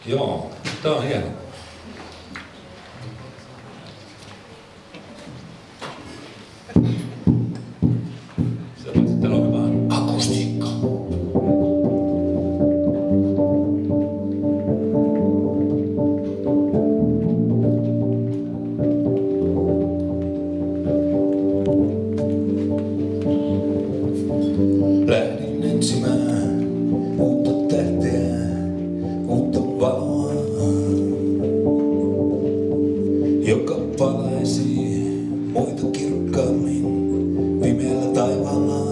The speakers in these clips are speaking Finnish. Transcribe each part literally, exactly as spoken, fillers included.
Joo, tää on hieno. Täällä on hyvä akustiikka. Lähdin etsimään uutta tähteä, uutta valoa, joka palaisi muita kirkkaammin pimeällä taivaalla.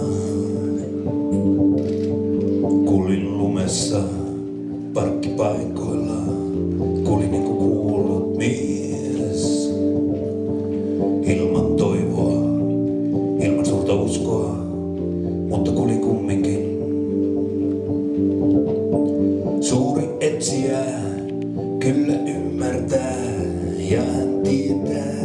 Kuljin lumessa parkkipaikoilla, kuljin niinku kuullut mies. Ilman toivoa, ilman suurta uskoa, mutta kuljin kumminkin. Suuri etsijä kyllä ymmärtää ja hän tietää.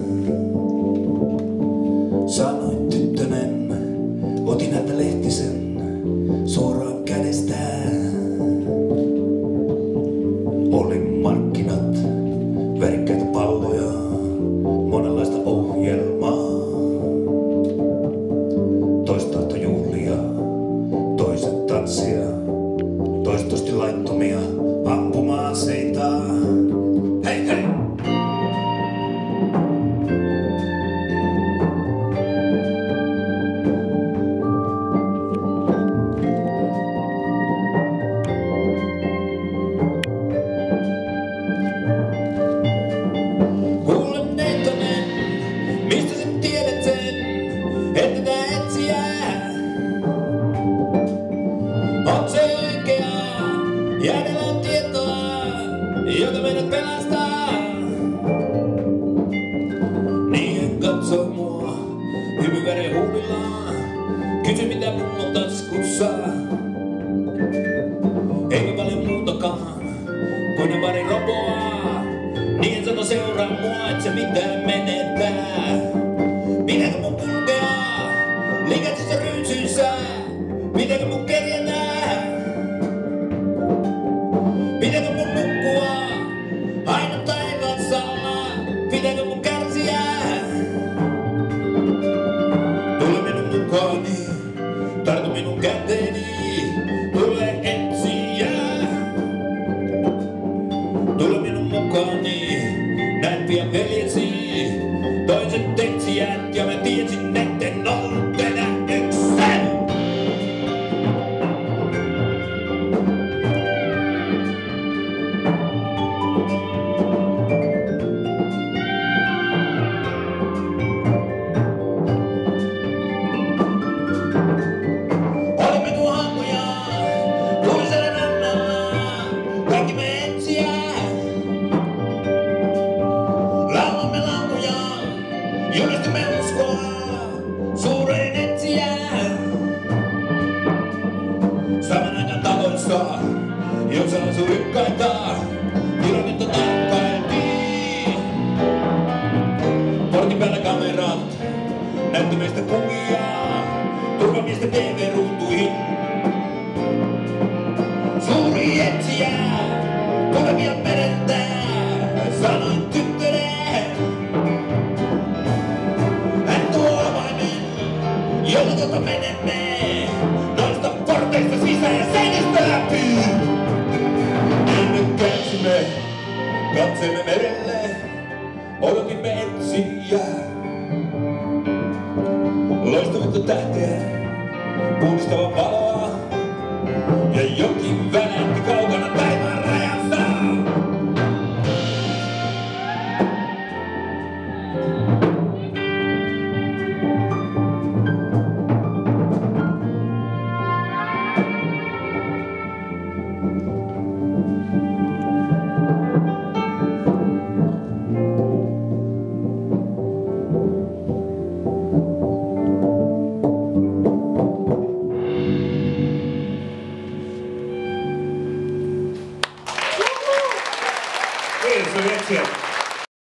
Sanoin tyttönen, otin häntä lehtisen suoraan kädestään. Oli markkinat, värikkäitä palloja, monenlaista ohjelmaa. Toiset tahto juhlia, toiset tanssia, toiset osti laittomia ampuma-aseita. Hei hei! Kuule neitonen, mistä sä tiedät sen, että tää etsijää on se oikea ja hänellä on tietoa, joka meidät pelastaa. Niin hän katsoi mua hyvin värein huulillaan, kysyi mitä mulla on taskussa. Eipä paljon muutakaan kuin ne pari roboa. Niin hän sanoi seuraa mua, et se mitään menettää. Pitääkö mun kulkea liikatissä ryysyissä? Pitääkö mun kerjätää? Pitääkö mun nukkua aina taivaassa? Pitääkö mun kärsiä? Tule minun mukaani, tartu minun käteeni, tule etsiä. Tule minun mukaani, näin pian veljesi, toiset etsijät ja mä tiesin etten ollut enää yksin. Olimme kuin hahmoja, tulisella rannalla, kaikki me etsijät. Laulamme lauluja, julistimme uskoa suureen etsijään. Saman aikaan taloissa, jossa asuu rykkaita, tilannetta tarkkailtiin. Portin päällä kamerat näytti meistä kuvia, turvamiesten T V-ruutuihin. Suuri etsijä, tulevia mereltä, sanoin tyttönen. Hän tuo avaimen, jolla tuota menemme, noista porteista sisään ja seinistä läpi. Niin nyt käänsimme katseemme merelle, odotimme etsijää. Loistavinta tähteä, puhdistava valo.